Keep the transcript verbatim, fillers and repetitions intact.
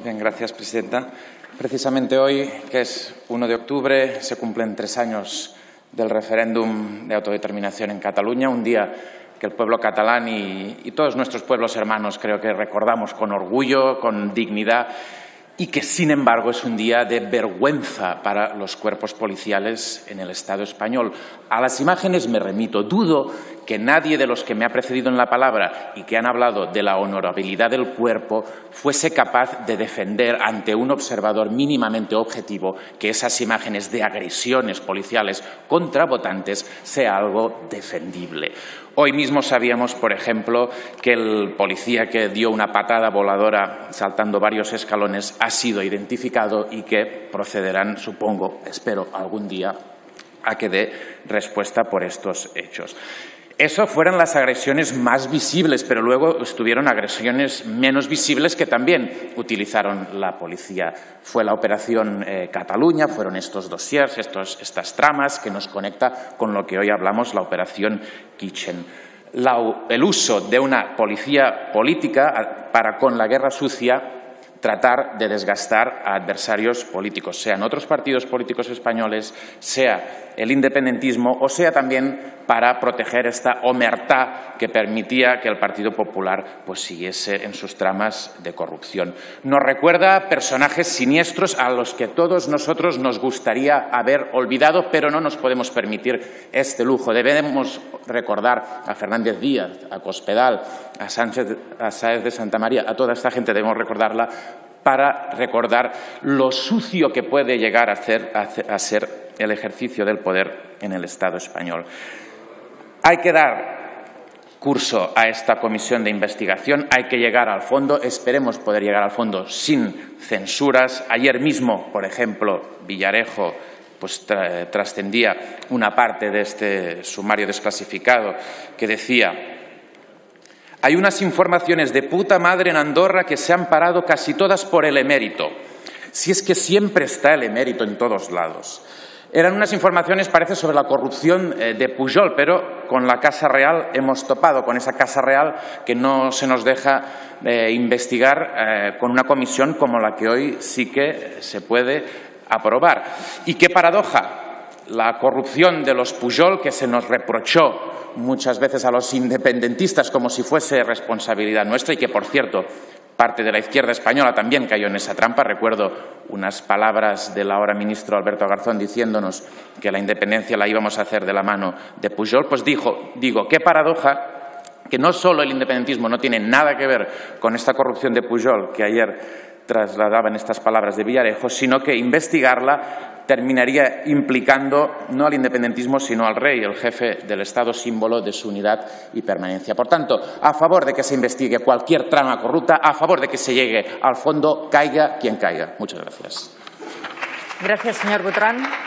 Bien, gracias, presidenta. Precisamente hoy, que es uno de octubre, se cumplen tres años del referéndum de autodeterminación en Cataluña, un día que el pueblo catalán y, y todos nuestros pueblos hermanos creo que recordamos con orgullo, con dignidad, y que, sin embargo, es un día de vergüenza para los cuerpos policiales en el Estado español. A las imágenes me remito. Dudo que nadie de los que me ha precedido en la palabra y que han hablado de la honorabilidad del cuerpo fuese capaz de defender ante un observador mínimamente objetivo que esas imágenes de agresiones policiales contra votantes sea algo defendible. Hoy mismo sabíamos, por ejemplo, que el policía que dio una patada voladora saltando varios escalones ha sido identificado y que procederán, supongo, espero, algún día a que dé respuesta por estos hechos. Eso fueron las agresiones más visibles, pero luego estuvieron agresiones menos visibles que también utilizaron la policía. Fue la Operación eh, Cataluña, fueron estos dossiers, estos, estas tramas que nos conecta con lo que hoy hablamos, la Operación Kitchen. La, el uso de una policía política para, con la guerra sucia, tratar de desgastar a adversarios políticos, sean otros partidos políticos españoles, sea el independentismo o sea también para proteger esta omertá que permitía que el Partido Popular pues, siguiese en sus tramas de corrupción. Nos recuerda personajes siniestros a los que todos nosotros nos gustaría haber olvidado, pero no nos podemos permitir este lujo. Debemos recordar a Fernández Díaz, a Cospedal, a Sánchez, a Sáez de Santamaría, a toda esta gente debemos recordarla para recordar lo sucio que puede llegar a, hacer, a ser el ejercicio del poder en el Estado español. Hay que dar curso a esta comisión de investigación, hay que llegar al fondo, esperemos poder llegar al fondo sin censuras. Ayer mismo, por ejemplo, Villarejo pues, tra trascendía una parte de este sumario desclasificado que decía: hay unas informaciones de puta madre en Andorra que se han parado casi todas por el emérito. Si es que siempre está el emérito en todos lados. Eran unas informaciones, parece, sobre la corrupción de Pujol, pero con la Casa Real hemos topado, con esa Casa Real que no se nos deja eh, investigar eh, con una comisión como la que hoy sí que se puede aprobar. Y qué paradoja, la corrupción de los Pujol, que se nos reprochó muchas veces a los independentistas como si fuese responsabilidad nuestra y que, por cierto, parte de la izquierda española también cayó en esa trampa. Recuerdo unas palabras del ahora ministro Alberto Garzón diciéndonos que la independencia la íbamos a hacer de la mano de Pujol. Pues dijo, digo, qué paradoja que no solo el independentismo no tiene nada que ver con esta corrupción de Pujol que ayer trasladaba en estas palabras de Villarejo, sino que investigarla terminaría implicando no al independentismo, sino al rey, el jefe del Estado, símbolo de su unidad y permanencia. Por tanto, a favor de que se investigue cualquier trama corrupta, a favor de que se llegue al fondo, caiga quien caiga. Muchas gracias. Gracias, señor Botran.